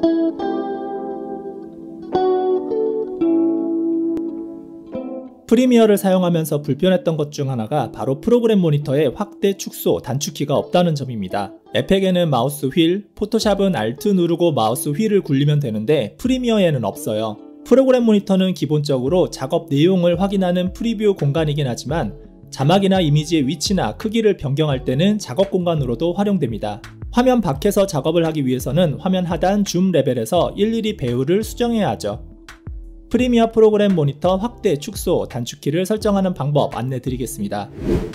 프리미어를 사용하면서 불편했던 것 중 하나가 바로 프로그램 모니터의 확대, 축소, 단축키가 없다는 점입니다. 에펙에는 마우스 휠, 포토샵은 Alt 누르고 마우스 휠을 굴리면 되는데 프리미어에는 없어요. 프로그램 모니터는 기본적으로 작업 내용을 확인하는 프리뷰 공간이긴 하지만 자막이나 이미지의 위치나 크기를 변경할 때는 작업 공간으로도 활용됩니다. 화면 밖에서 작업을 하기 위해서는 화면 하단 줌 레벨에서 일일이 배율을 수정해야 하죠. 프리미어 프로그램 모니터 확대, 축소, 단축키를 설정하는 방법 안내 드리겠습니다.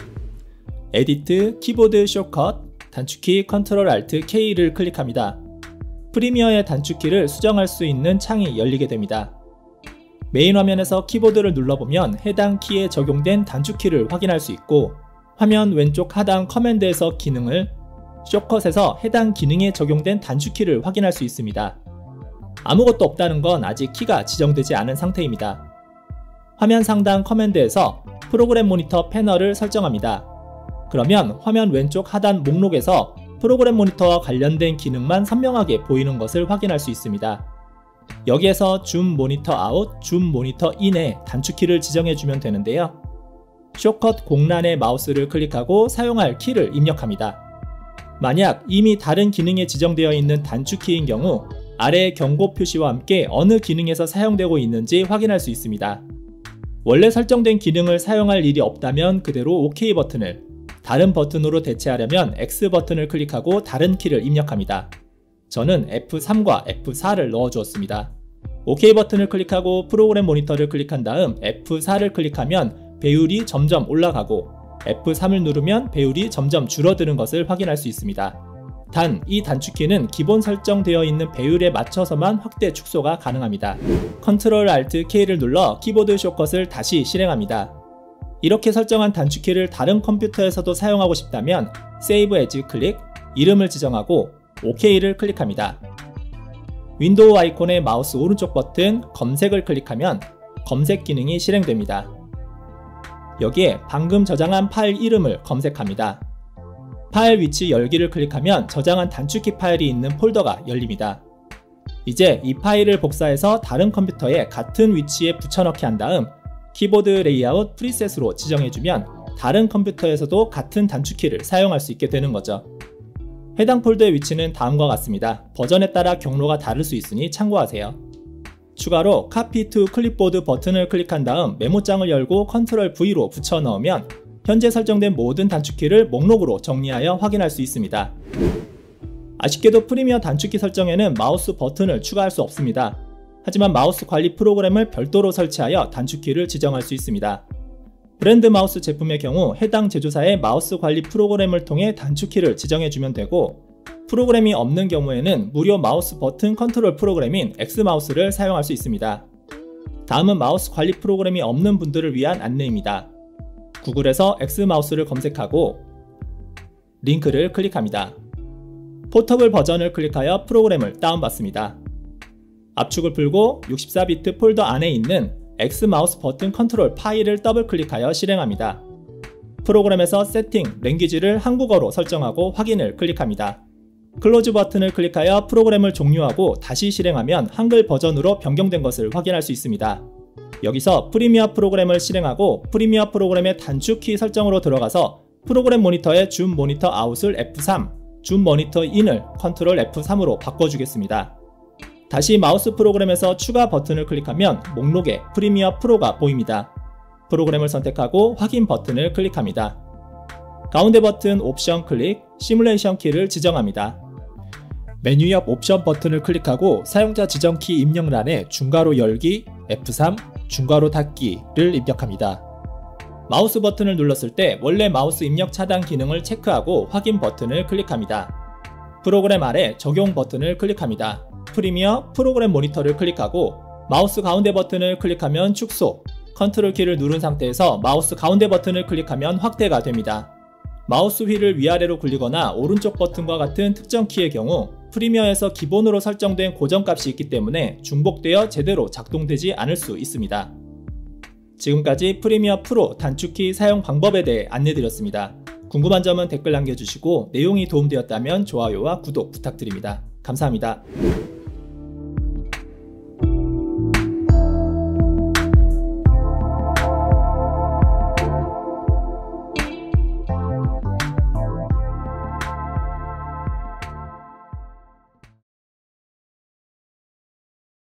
에디트, 키보드 숏컷, 단축키 Ctrl Alt K를 클릭합니다. 프리미어의 단축키를 수정할 수 있는 창이 열리게 됩니다. 메인 화면에서 키보드를 눌러보면 해당 키에 적용된 단축키를 확인할 수 있고, 화면 왼쪽 하단 커맨드에서 기능을, 숏컷에서 해당 기능에 적용된 단축키를 확인할 수 있습니다. 아무것도 없다는 건 아직 키가 지정되지 않은 상태입니다. 화면 상단 커맨드에서 프로그램 모니터 패널을 설정합니다. 그러면 화면 왼쪽 하단 목록에서 프로그램 모니터와 관련된 기능만 선명하게 보이는 것을 확인할 수 있습니다. 여기에서 줌 모니터 아웃, 줌 모니터 인에 단축키를 지정해주면 되는데요. 숏컷 공란의 마우스를 클릭하고 사용할 키를 입력합니다. 만약 이미 다른 기능에 지정되어 있는 단축키인 경우 아래 경고 표시와 함께 어느 기능에서 사용되고 있는지 확인할 수 있습니다. 원래 설정된 기능을 사용할 일이 없다면 그대로 OK 버튼을, 다른 버튼으로 대체하려면 X 버튼을 클릭하고 다른 키를 입력합니다. 저는 F3과 F4를 넣어주었습니다. OK 버튼을 클릭하고 프로그램 모니터를 클릭한 다음 F4를 클릭하면 배율이 점점 올라가고 F3을 누르면 배율이 점점 줄어드는 것을 확인할 수 있습니다. 단, 이 단축키는 기본 설정되어 있는 배율에 맞춰서만 확대, 축소가 가능합니다. Ctrl Alt K를 눌러 키보드 숏컷을 다시 실행합니다. 이렇게 설정한 단축키를 다른 컴퓨터에서도 사용하고 싶다면 Save As 클릭, 이름을 지정하고 OK를 클릭합니다. 윈도우 아이콘의 마우스 오른쪽 버튼 검색을 클릭하면 검색 기능이 실행됩니다. 여기에 방금 저장한 파일 이름을 검색합니다. 파일 위치 열기를 클릭하면 저장한 단축키 파일이 있는 폴더가 열립니다. 이제 이 파일을 복사해서 다른 컴퓨터에 같은 위치에 붙여넣기 한 다음 키보드 레이아웃 프리셋으로 지정해주면 다른 컴퓨터에서도 같은 단축키를 사용할 수 있게 되는 거죠. 해당 폴더의 위치는 다음과 같습니다. 버전에 따라 경로가 다를 수 있으니 참고하세요. 추가로 Copy to Clipboard 버튼을 클릭한 다음 메모장을 열고 Ctrl V로 붙여 넣으면 현재 설정된 모든 단축키를 목록으로 정리하여 확인할 수 있습니다. 아쉽게도 프리미어 단축키 설정에는 마우스 버튼을 추가할 수 없습니다. 하지만 마우스 관리 프로그램을 별도로 설치하여 단축키를 지정할 수 있습니다. 브랜드 마우스 제품의 경우 해당 제조사의 마우스 관리 프로그램을 통해 단축키를 지정해주면 되고, 프로그램이 없는 경우에는 무료 마우스 버튼 컨트롤 프로그램인 X마우스를 사용할 수 있습니다. 다음은 마우스 관리 프로그램이 없는 분들을 위한 안내입니다. 구글에서 X마우스를 검색하고 링크를 클릭합니다. 포터블 버전을 클릭하여 프로그램을 다운받습니다. 압축을 풀고 64비트 폴더 안에 있는 X마우스 버튼 컨트롤 파일을 더블 클릭하여 실행합니다. 프로그램에서 세팅, 랭귀지를 한국어로 설정하고 확인을 클릭합니다. 클로즈 버튼을 클릭하여 프로그램을 종료하고 다시 실행하면 한글 버전으로 변경된 것을 확인할 수 있습니다. 여기서 프리미어 프로그램을 실행하고 프리미어 프로그램의 단축키 설정으로 들어가서 프로그램 모니터의 줌 모니터 아웃을 F3, 줌 모니터 인을 Ctrl F3으로 바꿔주겠습니다. 다시 마우스 프로그램에서 추가 버튼을 클릭하면 목록에 프리미어 프로가 보입니다. 프로그램을 선택하고 확인 버튼을 클릭합니다. 가운데 버튼 옵션 클릭, 시뮬레이션 키를 지정합니다. 메뉴 옆 옵션 버튼을 클릭하고 사용자 지정키 입력란에 중괄호 열기, F3, 중괄호 닫기를 입력합니다. 마우스 버튼을 눌렀을 때 원래 마우스 입력 차단 기능을 체크하고 확인 버튼을 클릭합니다. 프로그램 아래 적용 버튼을 클릭합니다. 프리미어 프로그램 모니터를 클릭하고 마우스 가운데 버튼을 클릭하면 축소, 컨트롤 키를 누른 상태에서 마우스 가운데 버튼을 클릭하면 확대가 됩니다. 마우스 휠을 위아래로 굴리거나 오른쪽 버튼과 같은 특정 키의 경우 프리미어에서 기본으로 설정된 고정값이 있기 때문에 중복되어 제대로 작동되지 않을 수 있습니다. 지금까지 프리미어 프로 단축키 사용 방법에 대해 안내드렸습니다. 궁금한 점은 댓글 남겨주시고 내용이 도움되었다면 좋아요와 구독 부탁드립니다. 감사합니다.